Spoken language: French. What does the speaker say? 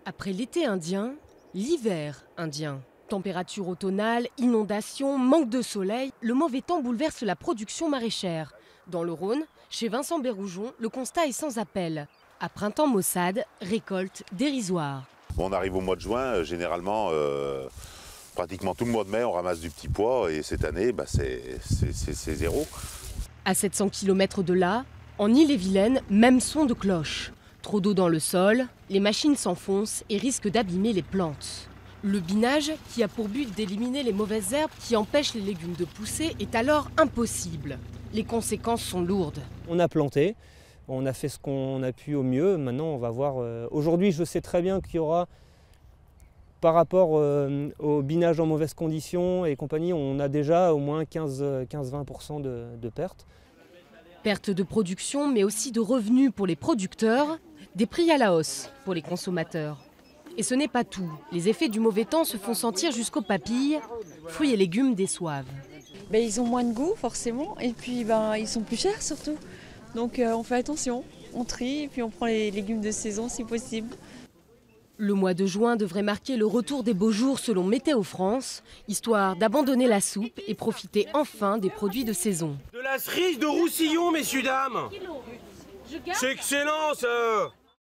Après l'été indien, l'hiver indien. Température automnale, inondations, manque de soleil, le mauvais temps bouleverse la production maraîchère. Dans le Rhône, chez Vincent Béroujon, le constat est sans appel. À printemps maussade, récolte dérisoire. On arrive au mois de juin, généralement, pratiquement tout le mois de mai, on ramasse du petit pois et cette année, c'est zéro. À 700 km de là, en Ille-et-Vilaine, même son de cloche. Trop d'eau dans le sol, les machines s'enfoncent et risquent d'abîmer les plantes. Le binage, qui a pour but d'éliminer les mauvaises herbes qui empêchent les légumes de pousser, est alors impossible. Les conséquences sont lourdes. On a planté, on a fait ce qu'on a pu au mieux. Maintenant, on va voir. Aujourd'hui, je sais très bien qu'il y aura, par rapport au binage en mauvaises conditions et compagnie, on a déjà au moins 15-20% de pertes. Perte de production, mais aussi de revenus pour les producteurs, des prix à la hausse pour les consommateurs. Et ce n'est pas tout. Les effets du mauvais temps se font sentir jusqu'aux papilles. Fruits et légumes déçoivent. Ils ont moins de goût forcément et puis ils sont plus chers surtout. Donc on fait attention, on trie et puis on prend les légumes de saison si possible. Le mois de juin devrait marquer le retour des beaux jours selon Météo France, histoire d'abandonner la soupe et profiter enfin des produits de saison. De la cerise de Roussillon, messieurs, dames. C'est excellent, ça.